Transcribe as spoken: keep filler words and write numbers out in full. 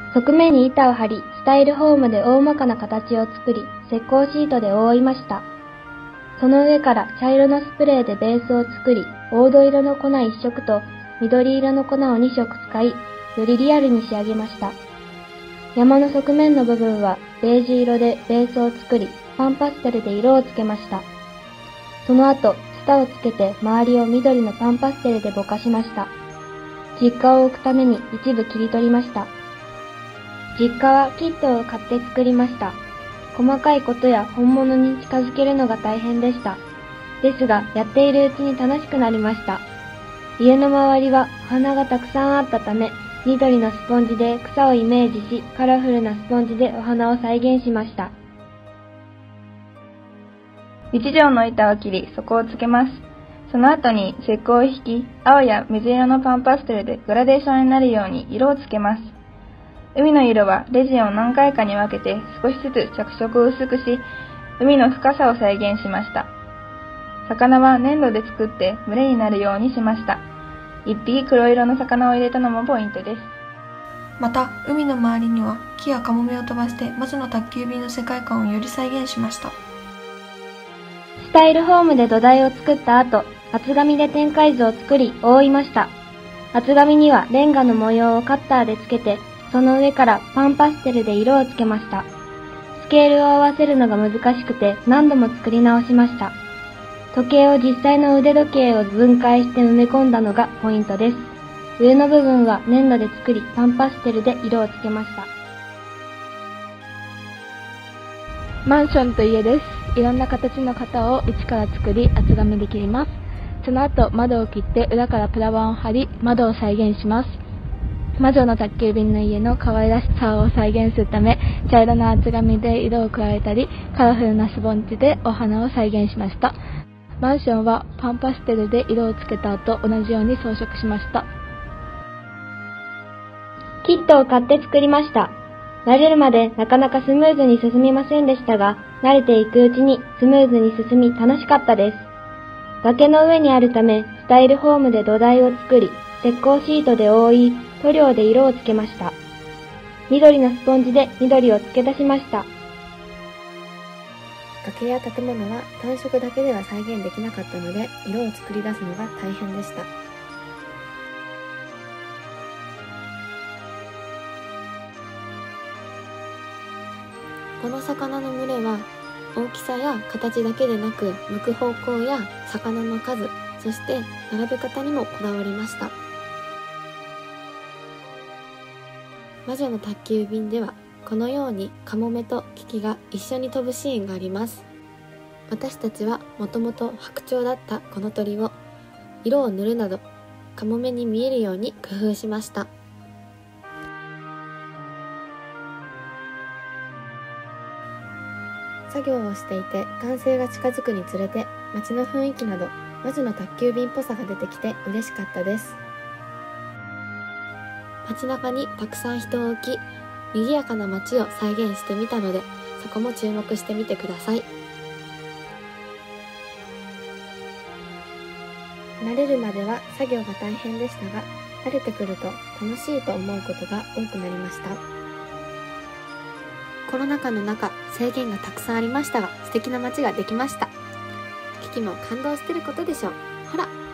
側面に板を張り、スタイルホームで大まかな形を作り、石膏シートで覆いました。その上から茶色のスプレーでベースを作り、黄土色の粉いっ色と緑色の粉をに色使い、よりリアルに仕上げました。山の側面の部分はベージュ色でベースを作り、パンパステルで色をつけました。その後、ツタをつけて周りを緑のパンパステルでぼかしました。実家を置くために一部切り取りました。実家はキットを買って作りました。細かいことや本物に近づけるのが大変でした。ですが、やっているうちに楽しくなりました。家の周りはお花がたくさんあったため、緑のスポンジで草をイメージし、カラフルなスポンジでお花を再現しました。 いち畳の板を切り、底をつけます。その後に石膏を引き、青や水色のパンパステルでグラデーションになるように色をつけます。海の色はレジンを何回かに分けて少しずつ着色を薄くし、海の深さを再現しました。魚は粘土で作って群れになるようにしました。一匹黒色の魚を入れたのもポイントです。 また、海の周りには木やカモメを飛ばして魔女の宅急便の世界観をより再現しました。 スタイルホームで土台を作った後、厚紙で展開図を作り覆いました。厚紙にはレンガの模様をカッターでつけて、その上からパンパステルで色をつけました。スケールを合わせるのが難しくて何度も作り直しました。時計を実際の腕時計を分解して埋め込んだのがポイントです。上の部分は粘土で作り、パンパステルで色をつけました。 マンションと家です。いろんな形の型を一から作り、厚紙で切ります。その後、窓を切って裏からプラ板を貼り、窓を再現します。魔女の宅急便の家の可愛らしさを再現するため、茶色の厚紙で色を加えたり、カラフルなスポンジでお花を再現しました。マンションはパンパステルで色をつけた後、同じように装飾しました。 キットを買って作りました。慣れるまでなかなかスムーズに進みませんでしたが、慣れていくうちにスムーズに進み楽しかったです。崖の上にあるため、スタイルホームで土台を作り、石膏シートで覆い、塗料で色をつけました。緑のスポンジで緑を付け出しました。 崖や建物は単色だけでは再現できなかったので、色を作り出すのが大変でした。この魚の群れは大きさや形だけでなく、向く方向や魚の数、そして並べ方にもこだわりました。魔女の宅急便ではこのようにカモメとキキが一緒に飛ぶシーンがあります。私たちはもともと白鳥だったこの鳥を色を塗るなどカモメに見えるように工夫しました。作業をしていて完成が近づくにつれて街の雰囲気など魔女の宅急便っぽさが出てきて嬉しかったです。街中にたくさん人を置き、賑やかな街を再現してみたので、そこも注目してみてください。慣れるまでは作業が大変でしたが、慣れてくると楽しいと思うことが多くなりました。コロナ禍の中、制限がたくさんありましたが、素敵な街ができました。キキも感動してることでしょう。ほら。